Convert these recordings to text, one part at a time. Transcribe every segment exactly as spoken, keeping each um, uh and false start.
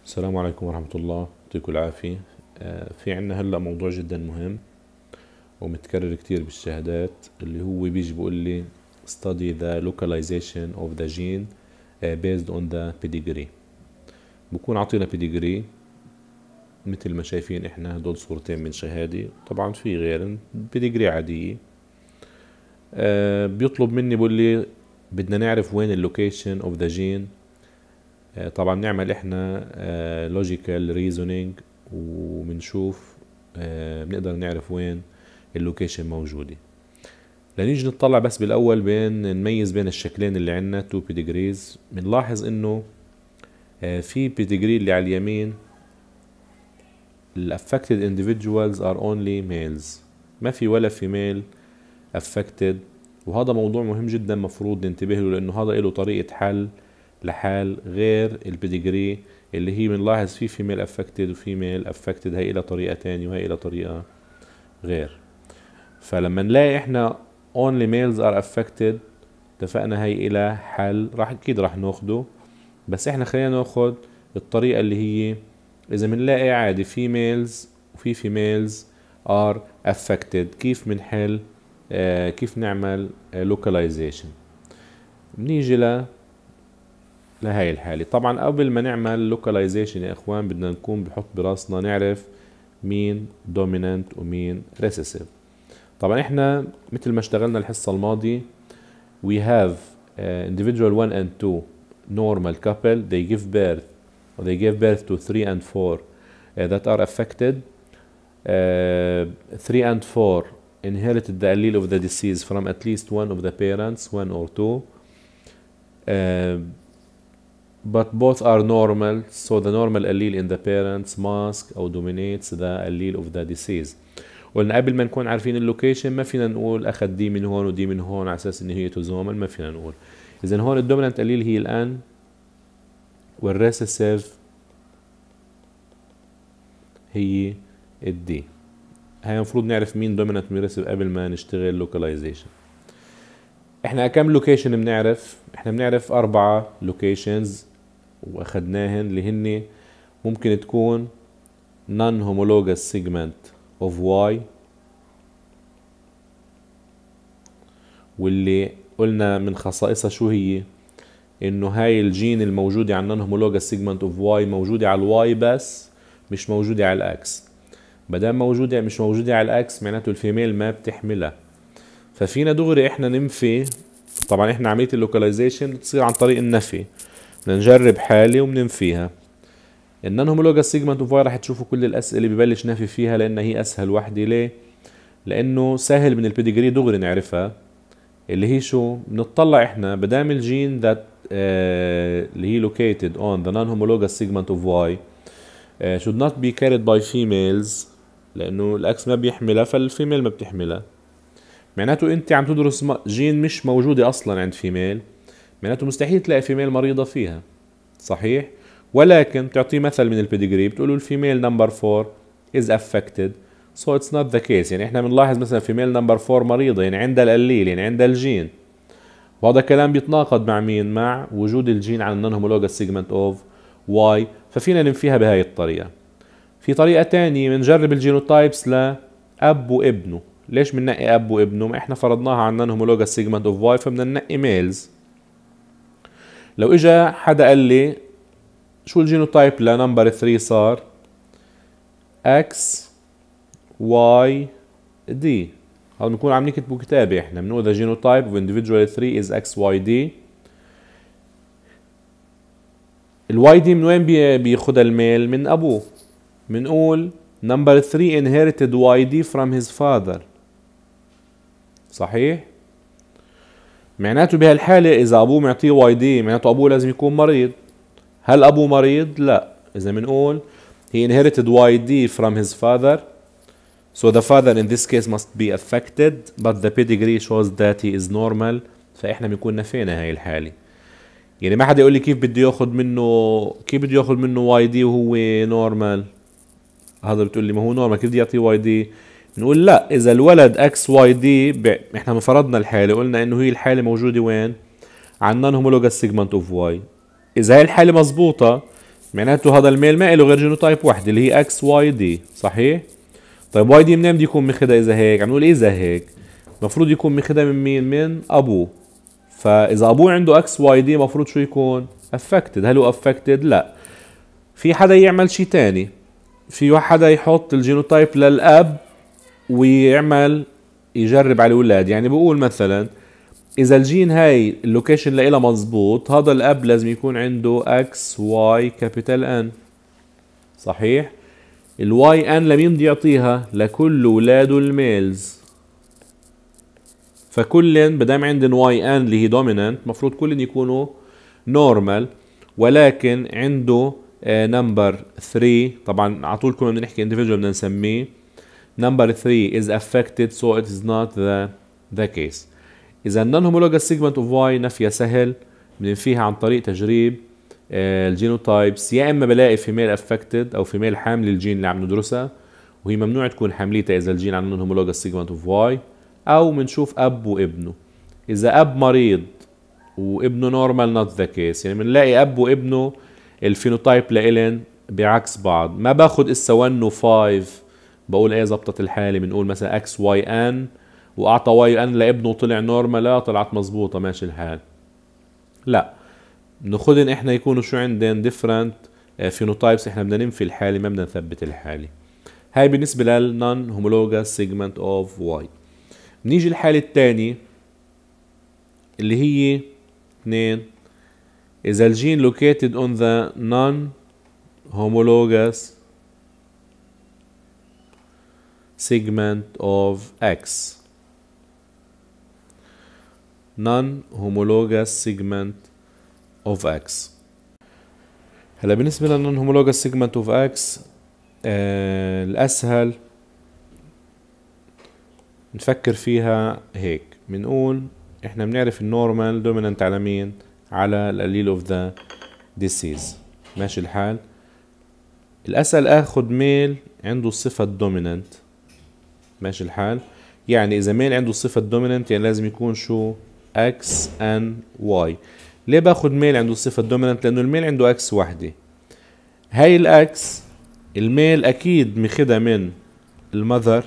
السلام عليكم ورحمة الله، يعطيكم العافية. آه، في عنا هلأ موضوع جدا مهم ومتكرر كتير بالشهادات، اللي هو بيجي بيقول لي study the localization of the gene uh, based on the pedigree. بكون عطينا pedigree مثل ما شايفين احنا، هدول صورتين من شهادة، طبعا في غيرهم pedigree عادية. آه، بيطلب مني بيقول لي بدنا نعرف وين اللوكيشن of the gene. طبعا نعمل احنا لوجيكال ريزونينج وبنشوف بنقدر نعرف وين اللوكيشن موجودة. لنيجي نطلع بس بالاول بين نميز بين الشكلين اللي عنا تو بيديجريز. بنلاحظ انه في بيديجري اللي على اليمين ال affected individuals are only males، ما في ولا female affected، وهذا موضوع مهم جدا مفروض ننتبه له، لانه هذا له طريقة حل لحال غير البيديجري اللي هي بنلاحظ في فيميل افكتد وفيميل افكتد، هي إلى طريقة تانية وهي إلى طريقة غير. فلما نلاقي احنا only males are affected، اتفقنا هي إلى حل راح اكيد راح ناخده، بس احنا خلينا ناخد الطريقة اللي هي اذا بنلاقي عادي في males وفي females are affected، كيف بنحل آه كيف نعمل آه localization. بنيجي ل لهاي الحالة. طبعا قبل ما نعمل لوكاليزيشن يا اخوان بدنا نكون بحط براسنا نعرف مين دومينانت ومين ريسيسيف. طبعا احنا مثل ما اشتغلنا الحصة الماضية we have uh, individual one and two normal couple, they give birth or they gave birth to three and four uh, that are affected. uh, three and four inherited the allele of the disease from at least one of the parents, one or two. uh, but both are normal, so the normal allele in the parents mask or dominates the allele of the disease. قلنا قبل ما نكون عارفين اللوكيشن ما فينا نقول اخذ دي من هون ودي من هون على اساس ان هي توزومال، ما فينا نقول. اذا هون الدومينانت allele هي الان والريسيسيف هي الدي. هاي المفروض نعرف مين دومينانت ومين ريسيسيف قبل ما نشتغل لوكاليزيشن. احنا كم لوكيشن بنعرف؟ احنا بنعرف اربعة لوكيشنز واخدناهن، اللي هن ممكن تكون non homologous segment of Y، واللي قلنا من خصائصها شو هي؟ انه هاي الجين الموجودة على non homologous segment of Y موجودة على الواي بس مش موجودة على الاكس. مادام موجودة مش موجودة على الاكس معناته الفيميل ما بتحملها، ففينا دغري احنا ننفي. طبعا احنا عملية اللوكاليزيشن بتصير عن طريق النفي، بدنا نجرب حالة وبننفيها. النون هومولوجاس سيجمنت اوف واي راح تشوفوا كل الاسئله ببلش نفي فيها لان هي اسهل وحده. ليه؟ لانه سهل من البيديجري دغري نعرفها، اللي هي شو؟ بنطلع احنا بدام الجين ذات آه اللي هي located on the non-homologous segment of Y uh, should not be carried by females، لانه الاكس ما بيحملها فالفيميل ما بتحملها. معناته انت عم تدرس جين مش موجوده اصلا عند فيميل، معناته مستحيل تلاقي فيميل مريضه فيها، صحيح؟ ولكن تعطيه مثل من البيديجري بتقولوا الفيميل نمبر فور is affected so it's not the case. يعني احنا بنلاحظ مثلا فيميل نمبر فور مريضه، يعني عندها الاليل، يعني عندها الجين، وهذا الكلام بيتناقض مع مين؟ مع وجود الجين على النون هومولوجاس سيجمنت اوف واي، ففينا ننفيها بهاي الطريقه. في طريقه ثانيه بنجرب الجينوتايبس لاب وابنه. ليش بننقي اب وابنه؟ ما احنا فرضناها على النون هومولوجاس سيجمنت اوف واي فبدنا ننقي ميلز. لو اجى حدا قال لي شو الجينوتايب لنمبر ثري صار اكس واي دي، هذا بنكون عم نكتبوا كتابة. احنا بنقول the genotype of individual ثري is اكس واي دي. الواي دي من وين بياخدها الميل؟ من ابوه. بنقول number ثري inherited واي دي from his father، صحيح؟ معناته بهالحالة اذا ابوه معطيه واي دي معناته ابوه لازم يكون مريض. هل أبوه مريض؟ لا. إذا بنقول he inherited واي دي from his father so the father in this case must be affected but the pedigree shows that he is normal، فإحنا بنكون نفينا هاي الحالة. يعني ما حدا يقول لي كيف بده ياخذ منه كيف بده ياخذ منه واي دي وهو نورمال. هذا بتقول لي ما هو نورمال كيف بده يعطيه واي دي؟ بنقول لا، إذا الولد اكس واي دي ب... إحنا فرضنا الحالة قلنا إنه هي الحالة موجودة وين؟ على النون هومولوجاس سيجمنت اوف واي. إذا هاي الحالة مزبوطة معناته هذا الميل ما له غير جينوتايب واحدة اللي هي اكس واي دي، صحيح؟ طيب واي دي منين بده يكون ماخذها اذا هيك؟ عم نقول اذا هيك المفروض يكون ماخذها من مين؟ من ابوه. فاذا ابوه عنده اكس واي دي المفروض شو يكون؟ افكتد. هل هو افكتد؟ لا. في حدا يعمل شيء تاني، في حدا يحط الجينوتايب للاب ويعمل يجرب على الاولاد. يعني بقول مثلا اذا الجين هاي اللوكيشن لإلها مزبوط، هذا الاب لازم يكون عنده اكس واي كابيتال ان، صحيح؟ الواي ان لمين بده يعطيها؟ لكل اولاده الميلز. فكلن بدام عندن واي ان اللي هي دومينانت المفروض كلن يكونوا نورمال، ولكن عنده نمبر ثري، طبعا على طول كنا بنحكي individual بدنا نسميه number three is affected so it is not the the case. إذا non homologous segment of Y نفيها سهل، بننفيها عن طريق تجريب الجينوتايبس. يا إما بلاقي female affected أو female حامل الجين اللي عم ندرسها وهي ممنوع تكون حامليتها إذا الجين عن non homologous segment of Y، أو بنشوف أب وابنه. إذا أب مريض وابنه normal not the case، يعني بنلاقي أب وابنه الفينوتايب لإلن بعكس بعض. ما باخد إسا واحد و خمسة بقول ايه زبطت الحالة، بنقول مثلا اكس واي ان واعطى واي ان لابنه طلع نورمال، لا طلعت مزبوطة ماشي الحال. لا، بناخدن احنا يكونوا شو عندن ديفرنت فينوتايبس، احنا بدنا ننفي الحالة ما بدنا نثبت الحالة. هاي بالنسبة للنون هومولوجاس سيجمنت اوف واي. بنيجي الحالة الثانية اللي هي اثنين، إذا الجين located on the non-homologous segment of X. non-homologous segment of X. هلا بالنسبة لل non-homologous segment of X آه الأسهل نفكر فيها هيك. بنقول احنا بنعرف النورمال دومينانت على مين؟ على الاليل اوف ذا ديسيز، ماشي الحال. الاسهل اخذ ميل عنده الصفة الدومينانت، ماشي الحال. يعني اذا ميل عنده الصفة الدومينانت يعني لازم يكون شو؟ اكس ان واي. ليه باخذ ميل عنده الصفة الدومينانت؟ لانه الميل عنده اكس وحدة. هاي الاكس الميل اكيد مخدها من المذر،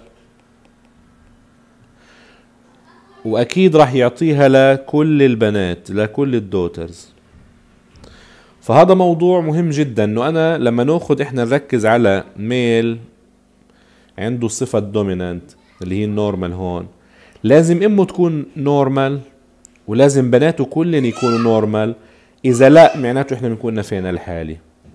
واكيد راح يعطيها لكل البنات، لكل الدوترز. فهذا موضوع مهم جدا، انه انا لما ناخذ احنا نركز على ميل عنده الصفة الدومينانت اللي هي النورمال، هون لازم امه تكون نورمال ولازم بناته كلن يكونوا نورمال. اذا لا معناته احنا بنكون نفينا الحالة.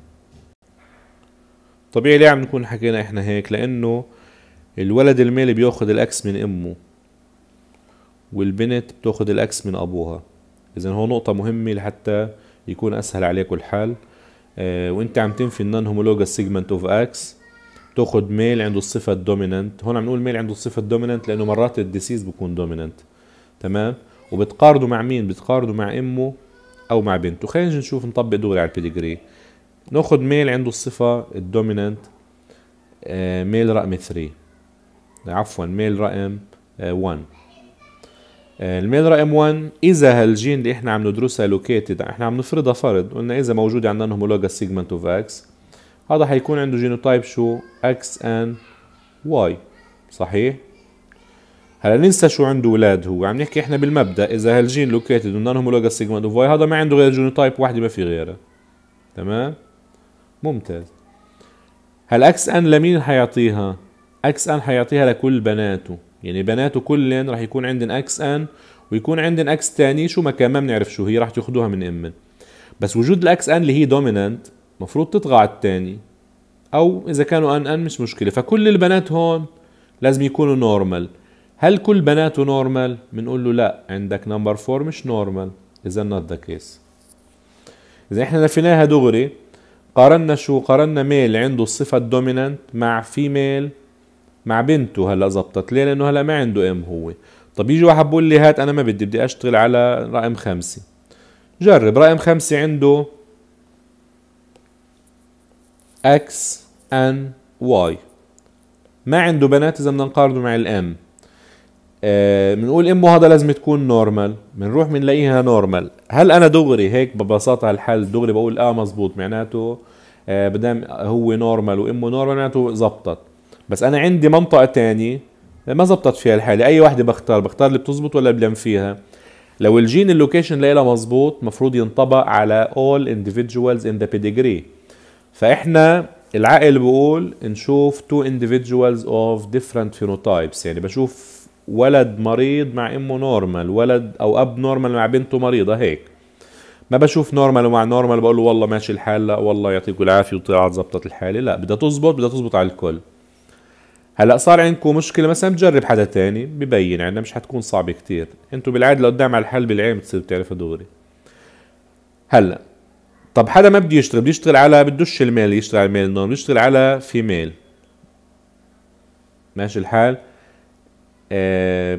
طبيعي ليه عم نكون حكينا احنا هيك؟ لانه الولد الميل بياخذ الاكس من امه والبنت بتاخذ الاكس من ابوها. اذا هو نقطة مهمة لحتى يكون اسهل عليكم الحل. اه وانت عم تنفي النون هومولوجاس سيجمنت اوف اكس تاخذ ميل عنده الصفة الدومينانت. هون عم نقول ميل عنده الصفة الدومينانت لانه مرات الديسيز بكون دومينانت، تمام؟ وبتقارضوا مع مين؟ بتقارضوا مع امه او مع بنته. خلينا نشوف نطبق دغري على البيديجري. ناخذ ميل عنده الصفة الدومينانت اه ميل رقم ثلاثة، عفوا ميل رقم اه واحد. الميل رقم واحد اذا هالجين اللي احنا عم ندرسها لوكيتد، احنا عم نفرضها فرض، قلنا اذا موجود عندنا هومولوجاس سيجمنت اوف اكس هذا حيكون عنده جينوتايب شو؟ اكس ان واي، صحيح؟ هلا ننسى شو عنده اولاد. هو عم نحكي احنا بالمبدا اذا هالجين لوكيتد ونون هومولوجاس سيجمنت اوف واي هذا ما عنده غير جينوتايب واحده ما في غيرها، تمام؟ ممتاز. هلا اكس ان لمين حيعطيها؟ اكس ان حيعطيها لكل بناته، يعني بناته كلن راح يكون عندن اكس ان ويكون عندن اكس تاني شو ما كان ما بنعرف شو هي، راح تاخذوها من امن. بس وجود الاكس ان اللي هي دومينانت مفروض تطغى على الثاني، او اذا كانوا ان ان مش مشكله. فكل البنات هون لازم يكونوا نورمال. هل كل بناته نورمال؟ بنقول له لا، عندك نمبر فور مش نورمال، اذا نوت ذا كيس. اذا احنا نفيناها دغري قارنا شو؟ قارنا ميل عنده الصفه الدومينانت مع فيميل مع بنته. هلا زبطت ليه؟ لانه هلا ما عنده ام هو. طب يجي واحد بقول لي هات انا ما بدي بدي اشتغل على رقم خمسة. جرب رقم خمسة عنده اكس ان واي، ما عنده بنات. اذا بدنا نقارنه مع الام بنقول آه امه هذا لازم تكون نورمال، بنروح بنلاقيها نورمال. هل انا دغري هيك ببساطة الحل دغري بقول اه مزبوط، معناته آه بدام هو نورمال وامه نورمال معناته زبطت. بس انا عندي منطقة تانية ما زبطت فيها الحالة، اي واحدة بختار؟ بختار اللي بتزبط ولا اللي فيها؟ لو الجين اللوكيشن لها مظبوط مفروض ينطبق على all individuals in the pedigree. فاحنا العقل بقول نشوف two individuals of different phenotypes، يعني بشوف ولد مريض مع امه نورمال، ولد او اب نورمال مع بنته مريضة، هيك. ما بشوف نورمال ومع نورمال بقول له والله ماشي الحال، لا والله يعطيكم العافية وطلعت زبطت الحالة، لا بدها تزبط، بدها تزبط على الكل. هلا صار عندكم مشكلة مثلا بجرب حدا تاني ببين عندنا، مش حتكون صعبة كتير، انتوا بالعادة لقدام على الحل بالعين بتصير بتعرفها دغري. هلا طب حدا ما بده يشتغل، بده يشتغل على بدوش الميل، يشتغل على الميل نورم، يشتغل على فيميل، ماشي الحال. آه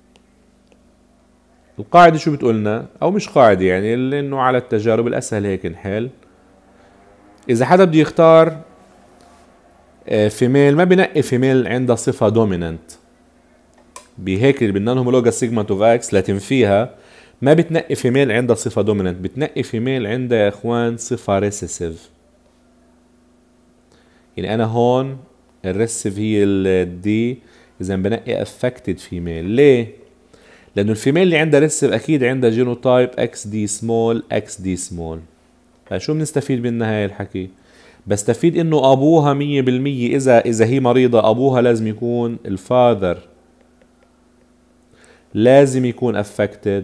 القاعدة شو بتقولنا، او مش قاعدة يعني، لانه على التجارب الاسهل هيك نحل. اذا حدا بده يختار آه فيميل، ما بنقي فيميل عندها صفة دوميننت بهيك اللي بدنا هومولوجا سيجمنت اوف اكس لتنفيها، ما بتنقي فيميل عندها صفة دوميننت، بتنقي فيميل عندها يا اخوان صفة ريسيسيف. يعني انا هون الريسيسيف هي الدي، اذا بنقي افكتد فيميل. ليه؟ لانه الفيميل اللي عندها ريسيسيف اكيد عندها جينوتايب اكس دي سمول اكس دي سمول. فشو بنستفيد منها هاي الحكي؟ بستفيد انه ابوها مية بالمية اذا اذا هي مريضة ابوها لازم يكون الفاذر، لازم يكون افكتد،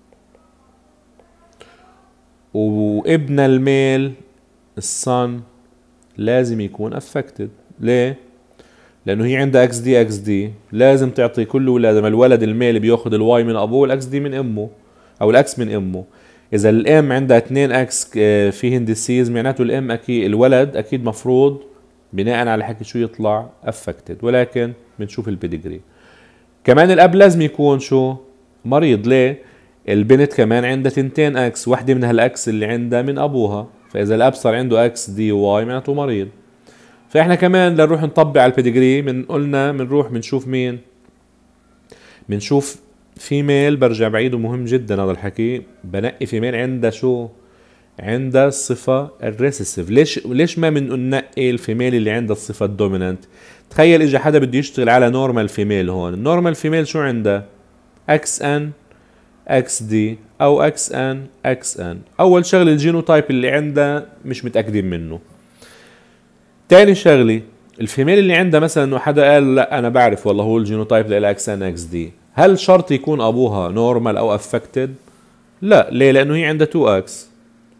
وابن الميل الصن لازم يكون افكتد. ليه؟ لانه هي عندها اكس دي اكس دي، لازم تعطي كل اولادها، الولد الميل بياخذ الواي من ابوه والاكس دي من امه، او الاكس من امه. اذا الام عندها اثنين اكس فيهن ديسيز معناته الام اكيد الولد اكيد مفروض بناء على حكي شو يطلع افكتد، ولكن بنشوف البيدجري. كمان الاب لازم يكون شو؟ مريض. ليه؟ البنت كمان عندها تنتين اكس، واحدة من هالاكس اللي عندها من ابوها، فاذا الاب صار عنده اكس دي واي معناته مريض. فاحنا كمان لنروح نطبق على البيدجري من قلنا بنروح بنشوف مين؟ بنشوف فيميل. برجع بعيد ومهم جدا هذا الحكي، بنقي فيميل عندها شو؟ عندها الصفة الريسيسيف. ليش ليش ما بننقي الفيميل اللي عندها الصفة الدومينانت؟ تخيل اجى حدا بده يشتغل على نورمال فيميل، هون النورمال فيميل شو عندها؟ اكس ان اكس دي او اكس ان اكس ان. اول شغله الجينوتايب اللي عندها مش متاكدين منه. تاني شغله الفيميل اللي عندها مثلا انه حدا قال لا انا بعرف والله هو الجينوتايب لها اكس ان اكس دي، هل شرط يكون ابوها نورمال او افكتد؟ لا. ليه؟ لانه هي عندها تو اكس.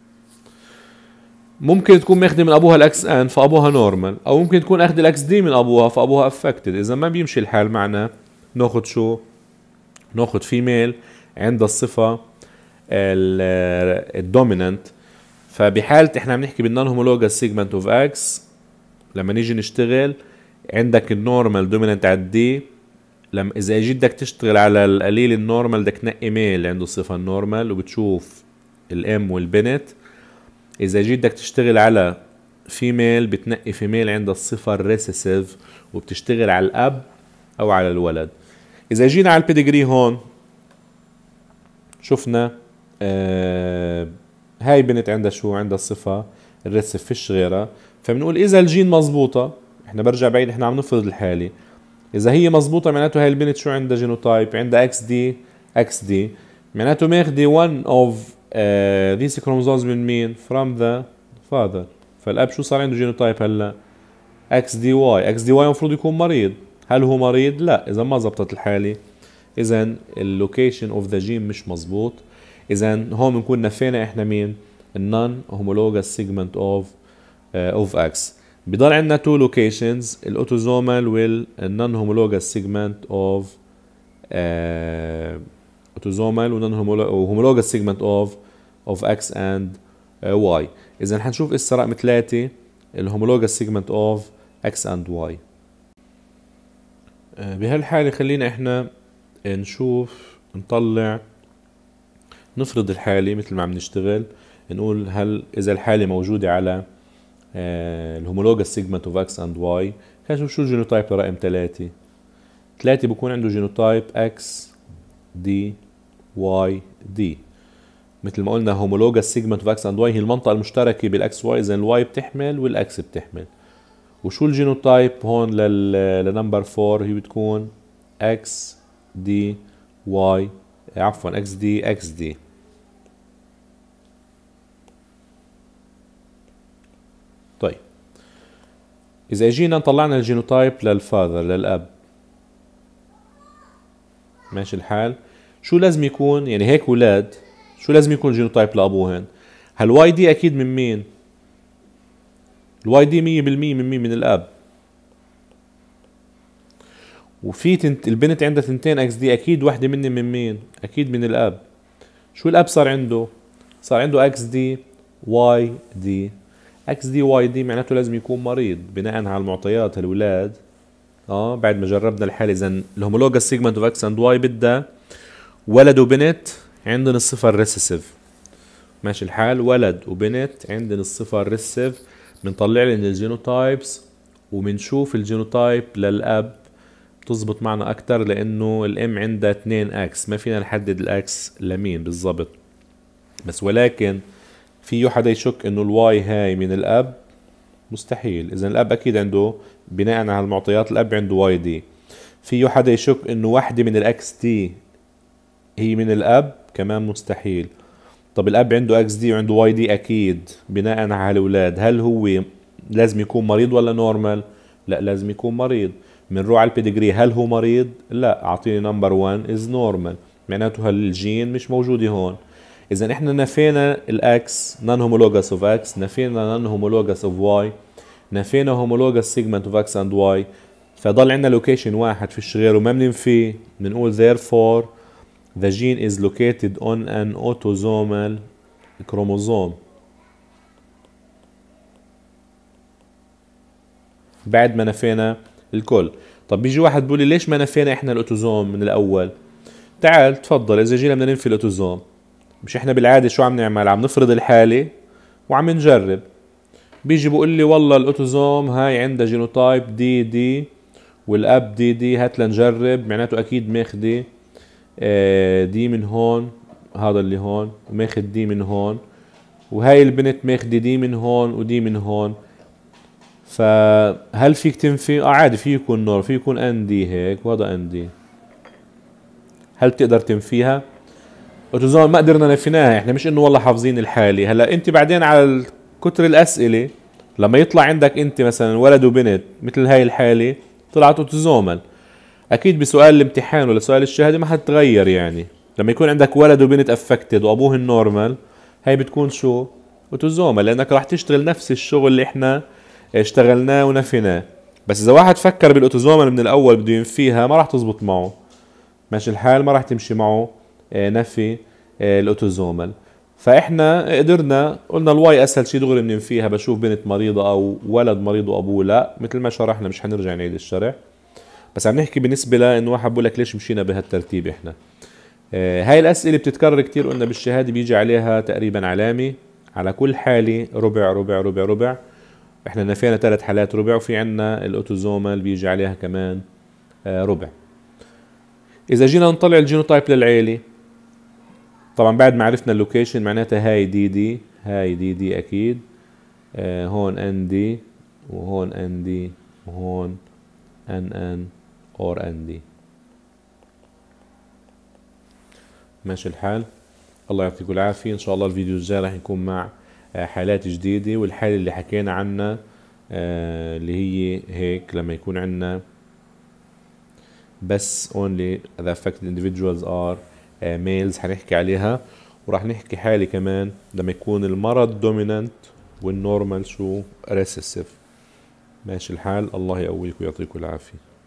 ممكن تكون ماخذه من ابوها الاكس ان فابوها نورمال، او ممكن تكون اخذه الاكس دي من ابوها فابوها افكتد. اذا ما بيمشي الحال معنا ناخذ شو؟ ناخذ فيميل عندها الصفة الدومينانت. فبحالة احنا بنحكي بالنون هومولوجاس سيجمنت اوف اكس، لما نيجي نشتغل عندك النورمال دومينانت على الدي، لما اذا اجيت بدك تشتغل على القليل النورمال بدك تنقي ميل عنده الصفة النورمال وبتشوف الام والبنت. اذا جيت بدك تشتغل على فيميل بتنقي فيميل عندها الصفة الريسيسيف وبتشتغل على الاب او على الولد. اذا جينا على البيدجري هون شفنا آه هاي بنت عندها شو؟ عندها الصفة الريسيف، فيش غيرها. فبنقول اذا الجين مزبوطة، احنا برجع بعيد احنا عم نفرض الحالة، اذا هي مزبوطة معناته هاي البنت شو عندها؟ جينوتايب عندها اكس دي اكس دي، معناته ماخدي one of uh, these chromosomes من مين؟ from the father. فالاب شو صار عنده جينوتايب هلا؟ اكس دي واي. اكس دي واي المفروض يكون مريض، هل هو مريض؟ لا. اذا ما زبطت الحالة اذا اللوكيشن اوف ذا جين مش مزبوط. اذا هون بنكون نفينا احنا مين؟ النون هومولوجاس سيجمنت اوف اوف اكس. بضل عندنا تو لوكيشنز، الاوتوزومال والنون هومولوجاس سيجمنت اوف اوتوزومال ونون هومولوجاس سيجمنت اوف اوف اكس اند واي. اذا حنشوف اسا رقم ثلاثة الهومولوجاس سيجمنت اوف اكس اند واي. بهالحالة خلينا احنا نشوف نطلع نفرض الحالة مثل ما عم نشتغل، نقول هل اذا الحالة موجودة على الهومولوجاس سيجمنت اوف اكس اند واي. خلينا نشوف شو الجينوتايب لرقم ثلاثة. ثلاثة بكون عنده جينوتايب اكس دي واي دي. مثل ما قلنا homologous segment of x and y هي المنطقة المشتركة بالاكس واي، اذا الواي بتحمل والاكس بتحمل. وشو الجينوتايب هون لل لنمبر أربعة؟ هي بتكون اكس دي واي، عفوا اكس دي اكس دي. طيب اذا اجينا طلعنا الجينوتايب للفاذر للاب، ماشي الحال، شو لازم يكون؟ يعني هيك ولاد شو لازم يكون جينوتايب لابوهن؟ هالواي دي اكيد من مين؟ الواي دي مية بالمية من مين؟ من الاب. وفي تنت... البنت عندها تنتين اكس دي، اكيد وحده مني من مين؟ اكيد من الاب. شو الاب صار عنده؟ صار عنده اكس دي واي دي. اكس دي واي دي معناته لازم يكون مريض بناء على المعطيات الولاد. اه بعد ما جربنا الحاله، اذا الهومولوجس سيجمنت اوف اكس اند واي بدها ولد وبنت عندن الصفه الريسيسيف. ماشي الحال، ولد وبنت عندن الصفه الريسيسيف. بنطلع لنا الجينوتايبس وبنشوف الجينوتايب للاب بتزبط معنا اكتر، لانه الام عندها اثنين اكس، ما فينا نحدد الاكس لمين بالضبط. بس ولكن فيه حدا يشك انه الواي هاي من الاب؟ مستحيل. اذا الاب اكيد عنده بناء على المعطيات الاب عنده واي دي. فيه حدا يشك انه واحدة من الاكس دي هي من الاب؟ كمان مستحيل. طب الاب عنده اكس دي وعنده واي دي اكيد بناء على الاولاد، هل هو لازم يكون مريض ولا نورمال؟ لا لازم يكون مريض. بنروح على البيدجري، هل هو مريض؟ لا، اعطيني نمبر واحد از نورمال، معناته هالجين مش موجودة هون. اذا احنا نفينا الاكس نون هومولوجس اوف اكس، نفينا نون هومولوجس اوف واي، نفينا هومولوجس سيجمنت اوف اكس اند واي، فضل عندنا لوكيشن واحد فيش غيره ما بننفيه. بنقول therefore the gene is located on an autosomal chromosome. بعد ما نفينا الكل. طب بيجي واحد بيقول لي ليش ما نفينا احنا الاوتوزوم من الاول؟ تعال تفضل، اذا جينا بدنا ننفي الاوتوزوم، مش احنا بالعاده شو عم نعمل؟ عم نفرض الحاله وعم نجرب. بيجي بقول لي والله الاوتوزوم هاي عندها جينوتايب دي دي والاب دي دي، هات لنجرب. معناته اكيد ماخذه دي من هون، هذا اللي هون، وماخذ دي من هون، وهاي البنت ماخذه دي من هون ودي من هون. فهل فيك تنفي؟ اه عادي، في يكون نور، في يكون ان دي هيك وهذا ان دي. هل تقدر تنفيها؟ اوتوزوم ما قدرنا نفيناها احنا، مش انه والله حافظين الحالة. هلا انت بعدين على كتر الاسئلة لما يطلع عندك انت مثلا ولد وبنت مثل هاي الحالة طلعت اوتوزومال، اكيد بسؤال الامتحان ولا سؤال الشهادة ما حتتغير. يعني لما يكون عندك ولد وبنت افكتد وابوه النورمال، هاي بتكون شو؟ اوتوزومال، لانك راح تشتغل نفس الشغل اللي احنا اشتغلناه ونفيناه. بس اذا واحد فكر بالاوتوزومال من الاول بده ينفيها ما راح تزبط معه. ماشي الحال، ما راح تمشي معه نفي الاوتوزومال. فاحنا قدرنا قلنا الواي اسهل شيء دغري بننفيها. بشوف بنت مريضه او ولد مريض وابوه لا، مثل ما شرحنا مش حنرجع نعيد الشرح. بس عم نحكي بالنسبه لانه واحد بقول لك ليش مشينا بهالترتيب احنا. هاي الاسئله بتتكرر كثير، قلنا بالشهاده بيجي عليها تقريبا علامه على كل حاله، ربع ربع ربع ربع. احنا نفينا ثلاث حالات ربع، وفي عنا الاوتوزومال بيجي عليها كمان ربع. اذا جينا نطلع الجينوتايب للعيله، طبعا بعد ما عرفنا اللوكيشن معناتها هاي دي دي، هاي دي دي اكيد، آه هون ان دي وهون ان دي وهون ان ان اور ان دي. ماشي الحال، الله يعطيكم العافيه. ان شاء الله الفيديو الجاي راح يكون مع آه حالات جديده، والحاله اللي حكينا عنها آه اللي هي هيك لما يكون عندنا بس only the affected individuals are uh, males حنحكي عليها. وراح نحكي حالة كمان لما يكون المرض dominant والنورمال شو recessive. ماشي الحال، الله يقويك ويعطيكم العافية.